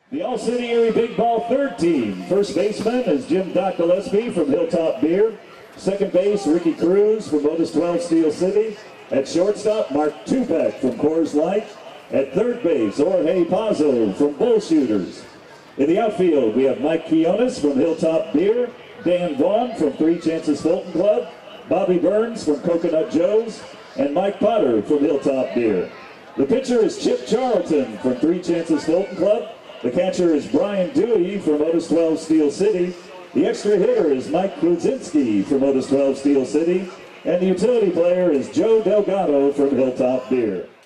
The All-City Erie Big Ball third team. First baseman is Jim Doc Gillespie from Hilltop Beer. Second base, Ricky Cruz from Otis 12 Steel City. At shortstop, Mark Tupek from Coors Light. At third base, Jorge Pazzo from Bull Shooters. In the outfield, we have Mike Quiones from Hilltop Beer, Dan Vaughn from Three Chances Fulton Club, Bobby Burns from Coconut Joe's, and Mike Potter from Hilltop Beer. The pitcher is Chip Charlton from Three Chances Fulton Club. The catcher is Brian Dewey from Otis 12 Steel City. The extra hitter is Mike Kluzinski from Otis 12 Steel City. And the utility player is Joe Delgado from Hilltop Beer.